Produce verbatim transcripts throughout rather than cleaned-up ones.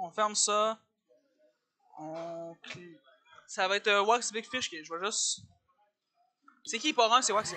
On ferme ça. On... Ça va être euh, Waxx Bigfish. Je vais juste... C'est qui part un? C'est Waxx.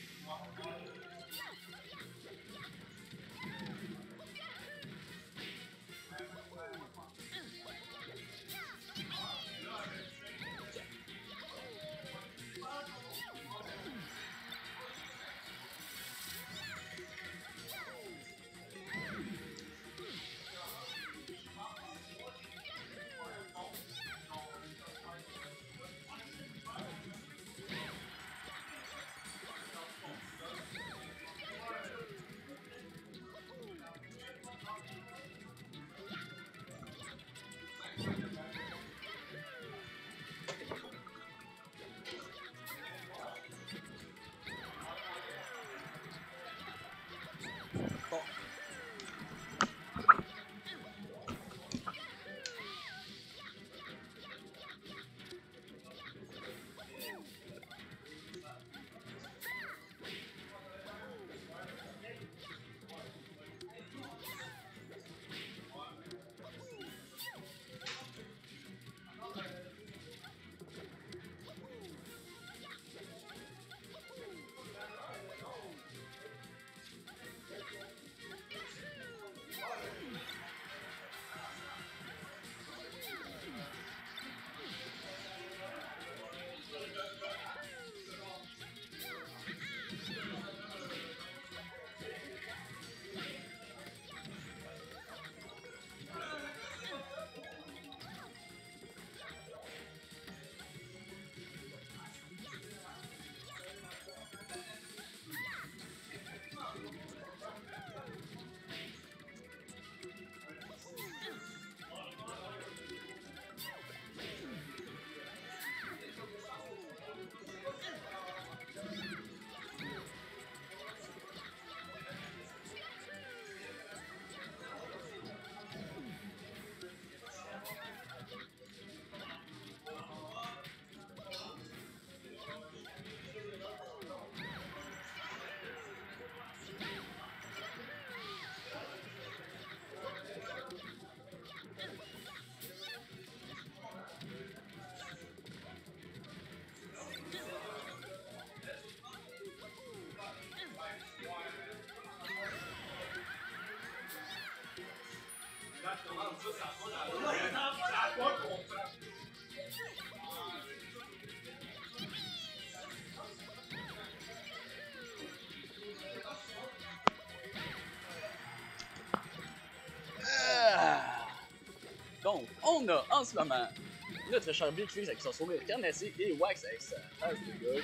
Donc, on a en ce moment notre cher Bigfish avec son sourire carnassé et Waxx avec sa face de gars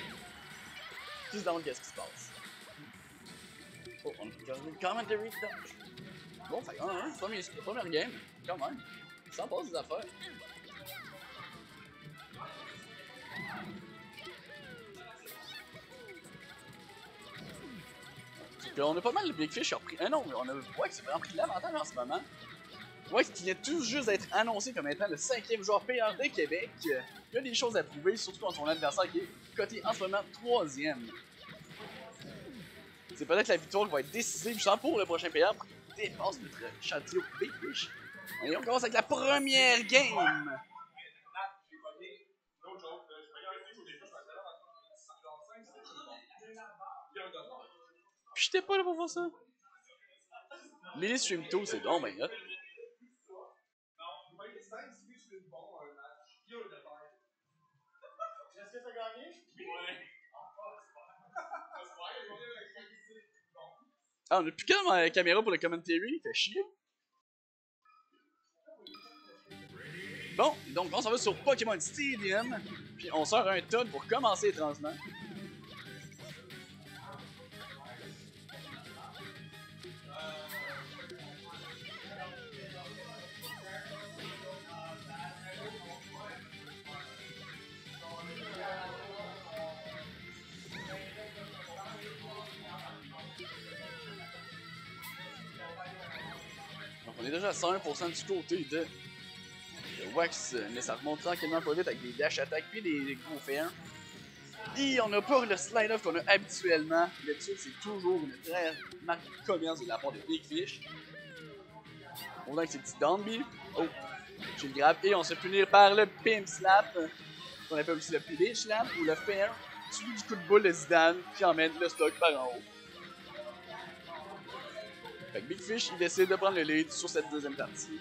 qui se demande qu'est-ce qui se passe. Oh, on a une commentary touch. Bon, fait un un, premier, première game, quand même. Ça passe des affaires. Puis on a pas mal de Bigfish qui a repris. Ah non, on a Waxx qui a vraiment pris l'avantage en ce moment. Waxx qui vient tout juste d'être annoncé comme étant le cinquième joueur payeur de Québec. Il y a des choses à prouver, surtout contre son adversaire qui est coté en ce moment troisième. C'est peut-être la victoire qui va être décisive justement pour le prochain payeur pour qu'il dépasse notre château Bigfish. Et on commence avec la première game. Puis j'étais pas là pour voir ça. Lily Stream deux, c'est donc ben hot. Est-ce que t'as gagné? Ouais. Ah, on a plus qu'à la caméra pour le commentary, fait chier. Bon, donc on s'en va sur Pokémon Stadium, puis on sort un tonne pour commencer étrangement. Donc on est déjà à cent un pour cent du côté de Waxx, mais ça remonte tranquillement pas vite avec des dash attack puis des, des gros fers. Et on n'a pas le slide off qu'on a habituellement. Là-dessus, c'est toujours une très marque de commerce de la part de Bigfish. On a avec ses petits down B. Oh, shield grab et on se fait punir par le pimp slap, qu'on appelle aussi le pilier slap ou le fair, suivi du coup de boule de Zidane qui emmène le stock par en haut. Fait que Bigfish il décide de prendre le lead sur cette deuxième partie.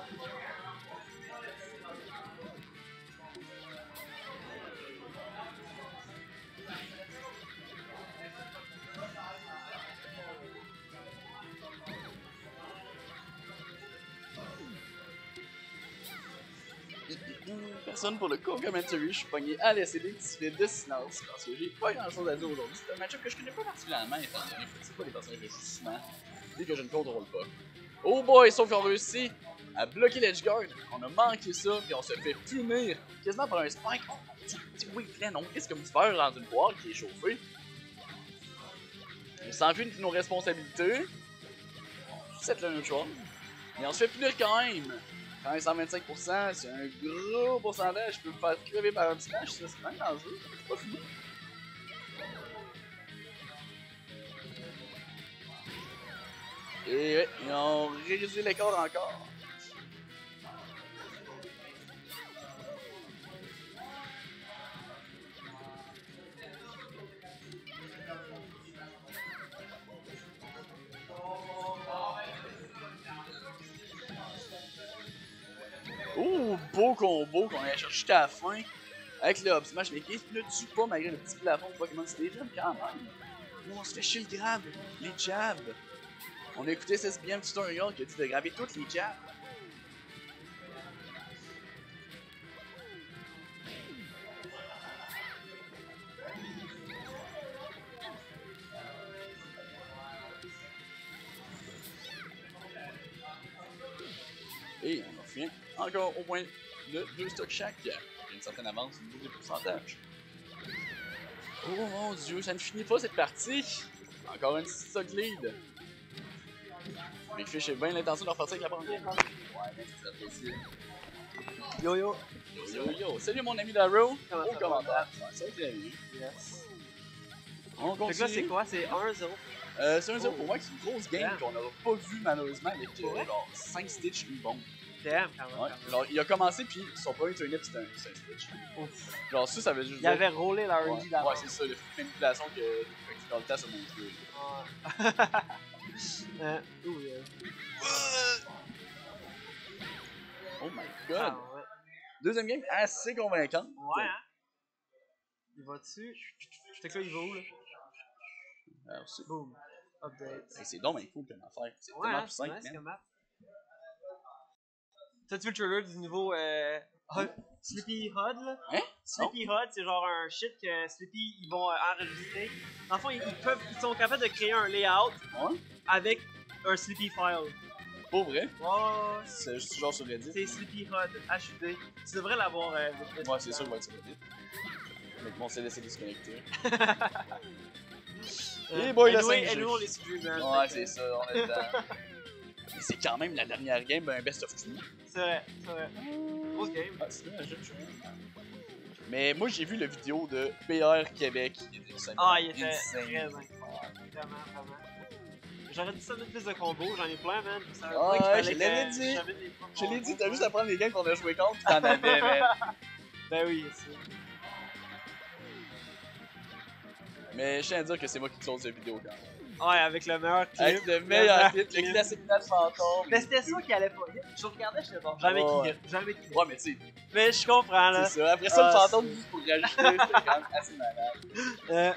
Personne pour le co-commentary, je suis pogné à laisser des petits fils de silence parce que j'ai pas grand chose à dire aujourd'hui. C'est un match-up que je connais pas particulièrement étant donné que c'est pas des personnages que je joue souvent et que je ne contrôle pas. Oh boy, sauf qu'on réussit à bloquer l'edgeguard, on a manqué ça et on se fait punir quasiment par un spike. Oh mon dieu, petit weakland, on risque comme du beurre dans une boîte qui est chauffée. On s'enfuit de nos responsabilités. C'est le neutral. Mais on se fait punir quand même. Quand même cent vingt-cinq pour cent, c'est un gros pourcentage. Je peux me faire crever par un petit match, ça c'est même dangereux. C'est pas fini. Et ouais, ils ont réduit l'écart encore. Oh, beau combo qu'on a cherché jusqu'à la fin avec le up smash, mais qui ne tue pas malgré le petit plafond de Pokémon Stadium quand même. Oh, on se fait shield grab, les jabs. On a écouté ce bien tutorial qui a dit de grabber toutes les jabs. Et on a fini encore au moins de deux stocks chaque. Il y a une certaine avance au niveau des pourcentages. Oh mon dieu, ça ne finit pas cette partie. Encore une stock lead. Bigfish a bien l'intention de repartir avec la première. Ouais, mais c'est apprécié. Yo yo. Yo yo yo. Salut mon ami Darrow. Au commentaire. Ouais, ça va être bien. Yes. On continue. Fait que là, c'est quoi? C'est un zéro? Euh, c'est un zéro Oh. pour moi, c'est une grosse game Damn. qu'on n'aura pas vu malheureusement avec euh, Ouais. genre cinq stitch, une bombe. Damn, quand même. Ouais. quand même. Genre, il a commencé puis son premier turnip c'était un, c'est un stitch. Ouf. Genre, ça, ça veut juste Il dire. avait roulé la R N G Ouais, d'avant. ouais, c'est ça, le manipulation que, que dans le temps sur mon jeu. Ouais. euh, ouh, yeah. Oh my god! Ah, ouais. Deuxième game assez convaincante. Ouais, hein? Il va dessus. Fait que là, il va où, là? Alors, c'est Boom. Update. hey, c'est donc bien cool comme affaire. C'est Ouais, tellement hein, plus simple, nice man. comme map. T'as-tu vu le trailer du nouveau euh, Hud- Sleepy Hud, là? Hein? Sleepy Hud, c'est genre un shit que Sleepy, ils vont euh, enregistrer. Dans le fond, ils, ils peuvent, ils sont capables de créer un layout Ouais? avec un Sleepy file. Pour vrai? Ouais, C'est juste genre sur Reddit. c'est Sleepy Hud, H U D. Tu devrais l'avoir. Euh, Ouais, c'est sûr qu'il va être sur Reddit. Mais bon, c'est laissé déconnecter. Euh, Et boy, la anyway, cinq G. anyway, on est suivi, man. Ouais, c'est ça, on est dedans. Mais c'est quand même la dernière game d'un best of two. C'est vrai, c'est vrai. Grosse game. Ah, c'est un jeu de jeu. Mais moi, j'ai vu la vidéo de P R Québec. Il était simplement Ah, il était insane. très incroyable. Vraiment, vraiment. J'aurais dit ça mettre plus de combos, j'en ai plein, man. Ça Ah, qu'il ouais, fallait je que l'avais dit. j'avais des bons Je l'ai combos, dit, t'as ouais. juste à prendre les games qu'on a joué contre, pis t'en avais, man. Ben oui, c'est. Mais je tiens à dire que c'est moi qui close la vidéo quand même. Ouais, avec le meilleur clip. Avec le meilleur clip, le classique Nat Fantôme. Mais c'était ça qui allait pas hit. Je regardais, je bon, jamais Ouais. qu'il hit, jamais qu'il hit. Ouais, mais tu sais, Mais je comprends, là. c'est ça. Après ça, Ah, le fantôme, juste pour rajouter, c'était quand même assez malade. Euh.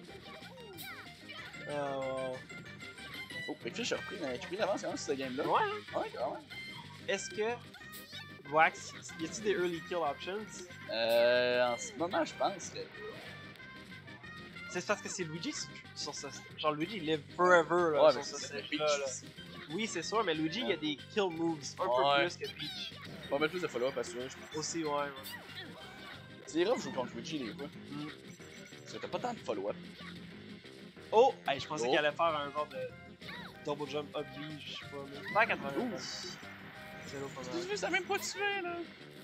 Euh. Oh, Bigfish a repris, j'ai pris l'avance quand même sur cette game-là. Ouais, hein. Ouais, quand même. Est-ce que. Waxx, y a-t-il des early kill options? Euh, en ce moment, je pense que. C'est parce que c'est Luigi sur, sur ce. Genre, Luigi, il live forever, là, Ouais, sur mais ce c'est ça, stage-là, Peach là. aussi. Oui, c'est sûr, mais Luigi, il y a des kill moves un Ouais. peu plus que Peach. On va mettre plus de follow-up à celui-là, je pense. Aussi, ouais, ouais. C'est rough de jouer contre Luigi, les fois. Mm. Parce que t'as pas tant de follow-up. Oh! Hey, je pensais Oh. qu'il allait faire un genre de double jump up B, je sais pas, mais. Pas à quatre-vingts. C'est là, pas Tu mal. veux, ça a même pas tué, là.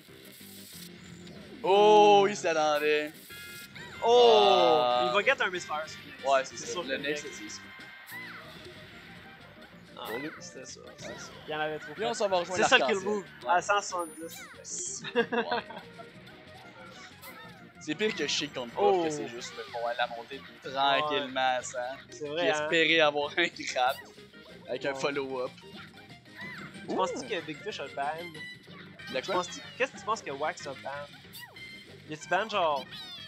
Oh, il s'attendait. Oh! Ah. Il va get un misfire. Ouais, c'est C'est ça. sûr Le que next, next. c'est ça. Ah, Pour lui. c'était ça, c'était ça. Il y en avait trop. Puis on s'en va rejoindre C'est ça le kill l'arc-en-ciel. move, à cent soixante-dix. Ouais. C'est pire que Chic contre Puff, Oh. que c'est juste pour pouvoir la monter tranquillement à cent. C'est Puis vrai, hein? espérer avoir un grab avec un Ouais. follow-up. Tu penses-tu que Bigfish a le ban? De Tu quoi? penses-tu- Qu'est-ce que tu penses que Waxx a ban? Y a-tu ban genre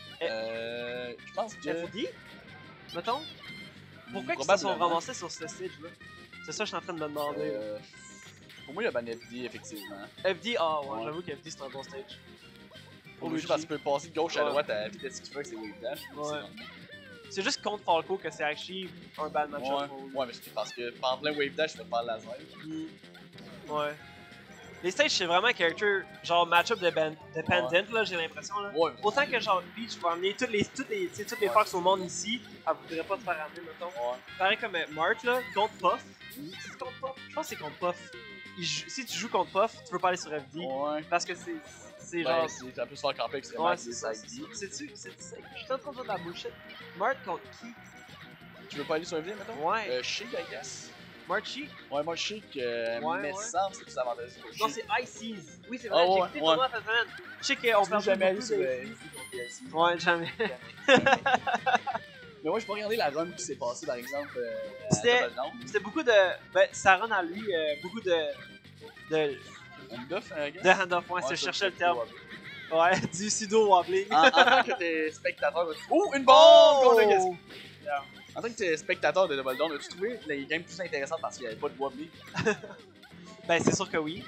Euh. Je pense que. F D? Mettons? Pourquoi ils se sont Probablement. ramassés sur ce stage-là? C'est ça que je suis en train de me demander. Euh, Pour moi, il y a ban F D, effectivement. F D, ah ouais, Ouais. j'avoue que F D c'est un bon stage. Pour Luigi. Luigi, parce que tu peux passer de gauche à Ouais. droite à la vitesse qu'il fait, c'est wave dash. Ouais. C'est juste contre Falco que c'est actually un bad Ouais, match-up pour lui. ouais, mais c'est parce que par plein wave dash, tu peux faire laser. Mm. Ouais. Les stages, c'est vraiment character, genre match-up de ben- dependent, là, j'ai l'impression. Là. Ouais, Autant que genre Peach va amener toutes les, toutes les, tu sais, toutes les Ouais. Fox au monde ici, elle voudrait pas te faire amener, mettons. ouais. Pareil comme euh, Mart, là, contre Puff. C'est contre Puff? Je pense que c'est contre Puff. Il joue- si tu joues contre Puff, tu peux pas aller sur F D. Ouais. Parce que c'est c'est Ben, genre. c'est ça peut se faire camper extrêmement Ouais, avec c'est des ça. side c'est D. ça. C'est-tu? C'est-tu? Je suis en train de dire de la bullshit. Mart contre qui? Tu veux pas aller sur un V, mettons? Ouais. Euh, Chic, I guess. Mart Chic? Ouais, moi, Chic, euh, Ouais, mais ouais. semble c'est plus avantageux pour Non, Chic. c'est Ices. Oui, c'est Ah, vrai, ouais, j'ai écouté ouais. Thomas cette semaine. Je sais qu'on On perd peut jamais aller beaucoup sur de le Ices. Ouais, jamais. Mais moi, j'ai pas regardé la run qui s'est passée, par exemple. euh, C'était- à Double Down. C'était beaucoup de. Ben, ça run à lui, euh, beaucoup de. De, Un buff, I guess. de hand-off, ouais, Ouais, si je ça, cherchais le c'est terme. cool. Ouais, du pseudo-wobbling. En, en tant que t'es spectateur, là, tu- oh, une bombe! Oh! contre un gars. En tant que t'es spectateur de Double Down, as-tu trouvé les games plus intéressantes parce qu'il n'y avait pas de wobbly? Ben, c'est sûr que oui.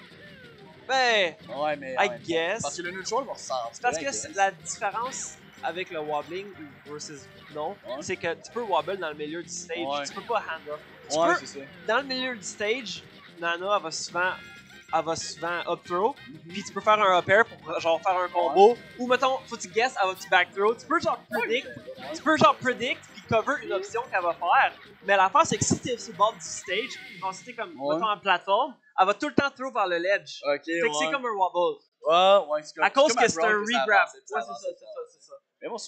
Ben, Ouais, mais. I en même temps, guess. Parce que le neutral va ressembler. c'est parce que c'est- la différence avec le wobbling versus non, Ouais. c'est que tu peux wobble dans le milieu du stage, Ouais. tu peux pas hand-off. Tu Ouais, peux- c'est ça. Dans le milieu du stage, Nana elle va souvent, elle va souvent up throw, puis tu peux faire un up air pour genre faire un combo, ou mettons, faut que tu guess, elle va tu back throw, tu peux genre predict, tu peux genre predict puis cover une option qu'elle va faire, mais l'affaire c'est que si t'es sur le bord du stage, quand si t'es comme, Ouais. mettons en plateforme, elle va tout le temps throw vers le ledge. Ok, Fait que c'est ouais. comme un wobble. Ouais, ouais, c'est comme. À cause comme que c'est un Brown, ça regrab. avance, Ouais, c'est ça, avance, c'est ça, c'est ça. Mais moi,